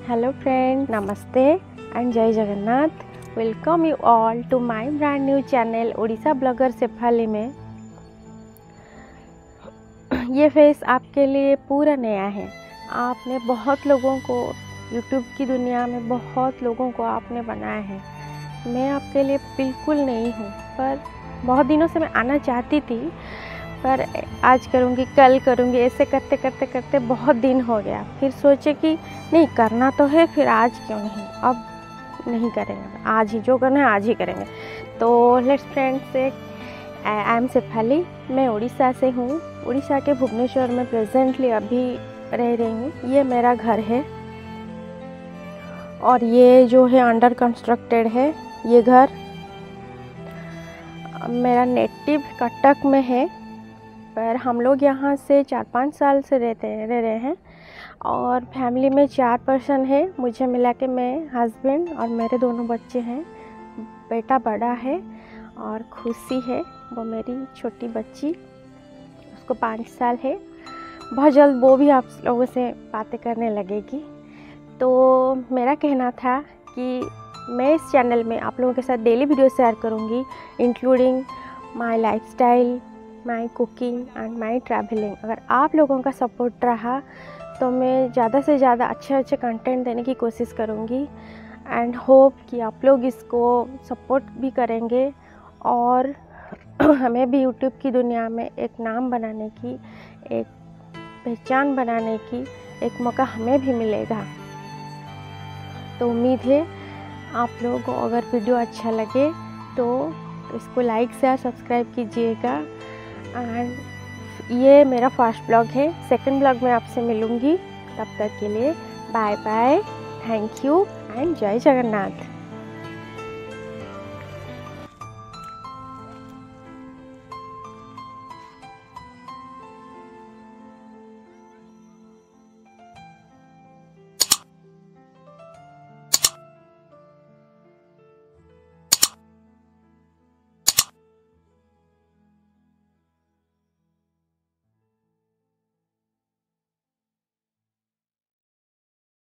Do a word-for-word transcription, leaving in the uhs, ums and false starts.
Hello friends, Namaste and Jai Jagannath. Welcome you all to my brand new channel Odisha blogger Shefali में। ये face आपके लिए पूरा नया है। आपने बहुत लोगों को YouTube की दुनिया में बहुत लोगों को आपने बनाया है। मैं आपके लिए बिल्कुल नहीं हूँ, पर बहुत दिनों से मैं आना चाहती थी, पर आज करूँगी कल करूँगी ऐसे करते करते करते बहुत दिन हो गया। फिर सोचे कि नहीं करना तो है, फिर आज क्यों नहीं, अब नहीं करेंगे, आज ही जो करना है आज ही करेंगे। तो लेट्स फ्रेंड्स से आई एम शेफाली, मैं उड़ीसा से हूँ। उड़ीसा के भुवनेश्वर में प्रेजेंटली अभी रह रही हूँ। ये मेरा घर है और ये जो है अंडर कंस्ट्रक्टेड है। ये घर मेरा नेटिव कटक में है, पर हम लोग यहाँ से चार पाँच साल से रहते हैं रह रहे हैं और फैमिली में चार पर्सन है। मुझे मिला के मैं हस्बैंड और मेरे दोनों बच्चे हैं। बेटा बड़ा है और खुशी है, वो मेरी छोटी बच्ची, उसको पाँच साल है। बहुत जल्द वो भी आप लोगों से बातें करने लगेगी। तो मेरा कहना था कि मैं इस चैनल में आप लोगों के साथ डेली वीडियो शेयर करूँगी, including my lifestyle, my cooking and my travelling. अगर आप लोगों का सपोर्ट रहा तो मैं ज़्यादा से ज़्यादा अच्छे अच्छे कंटेंट देने की कोशिश करूँगी एंड होप कि आप लोग इसको सपोर्ट भी करेंगे और हमें भी यूट्यूब की दुनिया में एक नाम बनाने की, एक पहचान बनाने की एक मौका हमें भी मिलेगा। तो उम्मीद है आप लोगों को अगर वीडियो अच्छा लगे तो इसको लाइक शेयर सब्सक्राइब कीजिएगा। एंड ये मेरा फर्स्ट ब्लॉग है। सेकंड ब्लॉग में आपसे मिलूँगी। तब तक के लिए bye bye, thank you and जय जगन्नाथ।